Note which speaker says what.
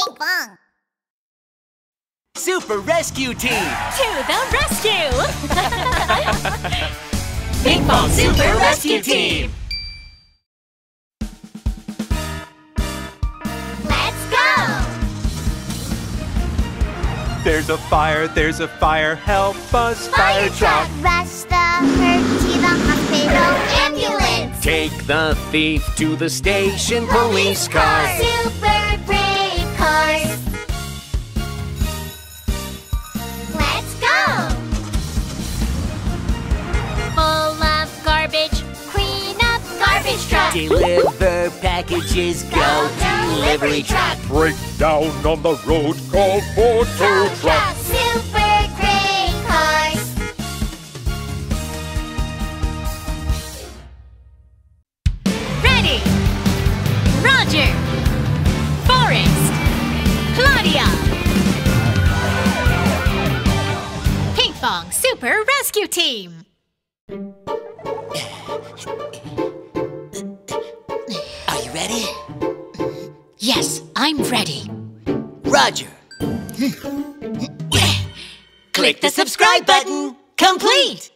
Speaker 1: Pinkfong.
Speaker 2: Super Rescue Team!
Speaker 3: To the rescue!
Speaker 2: Pinkfong Super Rescue Team!
Speaker 1: Let's go!
Speaker 4: There's a fire, help us, fire truck!
Speaker 1: Rush the hurt to the hospital ambulance!
Speaker 2: Take the thief to the station, police car!
Speaker 1: Super brave cars! Let's go! Full of garbage, clean up garbage truck!
Speaker 2: Deliver packages, go delivery truck!
Speaker 4: Break down on the road, call for tow truck!
Speaker 1: Super great cars!
Speaker 3: Ready! Roger! Forrest! Cloudia! Pinkfong Super Rescue Team!
Speaker 2: Are you ready?
Speaker 3: Yes, I'm ready.
Speaker 2: Roger! Click the subscribe button! Complete!